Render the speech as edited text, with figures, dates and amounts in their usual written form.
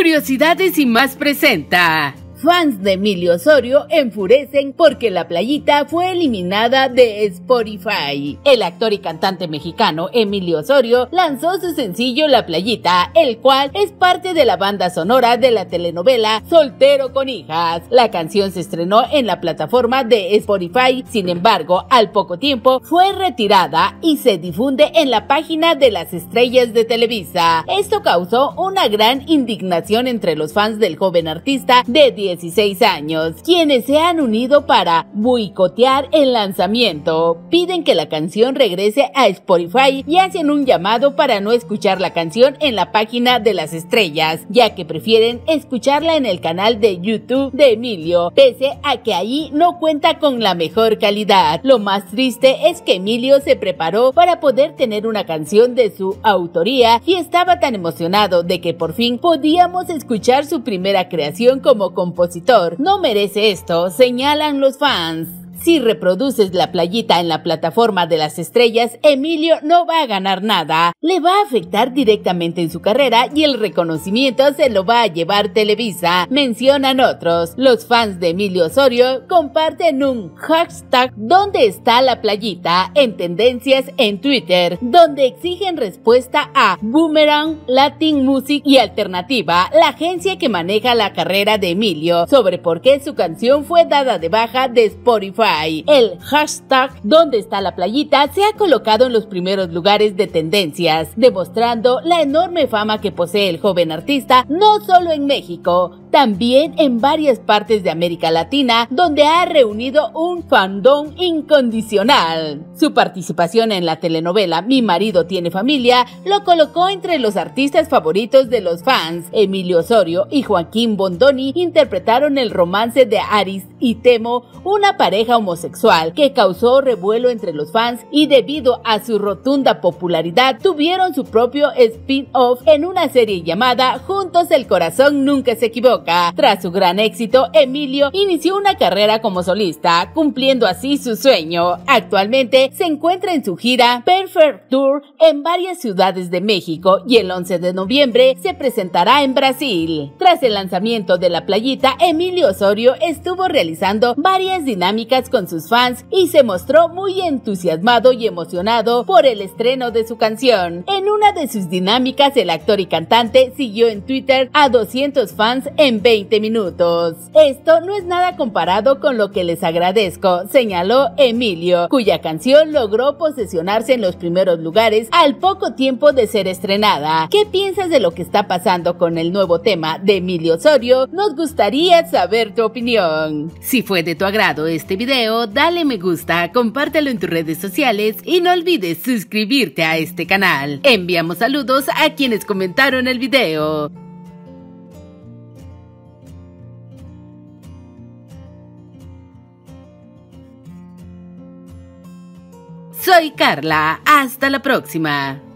Curiosidades y más presenta. Fans de Emilio Osorio enfurecen porque La Playita fue eliminada de Spotify. El actor y cantante mexicano Emilio Osorio lanzó su sencillo La Playita, el cual es parte de la banda sonora de la telenovela Soltero con Hijas. La canción se estrenó en la plataforma de Spotify, sin embargo, al poco tiempo fue retirada y se difunde en la página de las estrellas de Televisa. Esto causó una gran indignación entre los fans del joven artista de 16 años, quienes se han unido para boicotear el lanzamiento. Piden que la canción regrese a Spotify y hacen un llamado para no escuchar la canción en la página de las estrellas, ya que prefieren escucharla en el canal de YouTube de Emilio, pese a que ahí no cuenta con la mejor calidad. Lo más triste es que Emilio se preparó para poder tener una canción de su autoría y estaba tan emocionado de que por fin podíamos escuchar su primera creación como compositor. No merece esto, señalan los fans. Si reproduces La Playita en la plataforma de las estrellas, Emilio no va a ganar nada. Le va a afectar directamente en su carrera y el reconocimiento se lo va a llevar Televisa, mencionan otros. Los fans de Emilio Osorio comparten un hashtag ¿Dónde está La Playita? En tendencias en Twitter, donde exigen respuesta a Boomerang, Latin Music y Alternativa, la agencia que maneja la carrera de Emilio, sobre por qué su canción fue dada de baja de Spotify. El hashtag ¿Dónde está La Playita? Se ha colocado en los primeros lugares de tendencias, demostrando la enorme fama que posee el joven artista, no solo en México, también en varias partes de América Latina, donde ha reunido un fandom incondicional. Su participación en la telenovela Mi marido tiene familia lo colocó entre los artistas favoritos de los fans. Emilio Osorio y Joaquín Bondoni interpretaron el romance de Aris y Temo, una pareja homosexual que causó revuelo entre los fans y debido a su rotunda popularidad tuvieron su propio spin-off en una serie llamada Juntos el corazón nunca se equivoca. Tras su gran éxito, Emilio inició una carrera como solista, cumpliendo así su sueño. Actualmente se encuentra en su gira Perfect Tour en varias ciudades de México y el 11 de noviembre se presentará en Brasil. Tras el lanzamiento de La Playita, Emilio Osorio estuvo realizando varias dinámicas con sus fans y se mostró muy entusiasmado y emocionado por el estreno de su canción. En una de sus dinámicas, el actor y cantante siguió en Twitter a 200 fans en 20 minutos. Esto no es nada comparado con lo que les agradezco, señaló Emilio, cuya canción logró posesionarse en los primeros lugares al poco tiempo de ser estrenada. ¿Qué piensas de lo que está pasando con el nuevo tema de Emilio Osorio? Nos gustaría saber tu opinión. Si fue de tu agrado este video, dale me gusta, compártelo en tus redes sociales y no olvides suscribirte a este canal. Enviamos saludos a quienes comentaron el video. Soy Carla, hasta la próxima.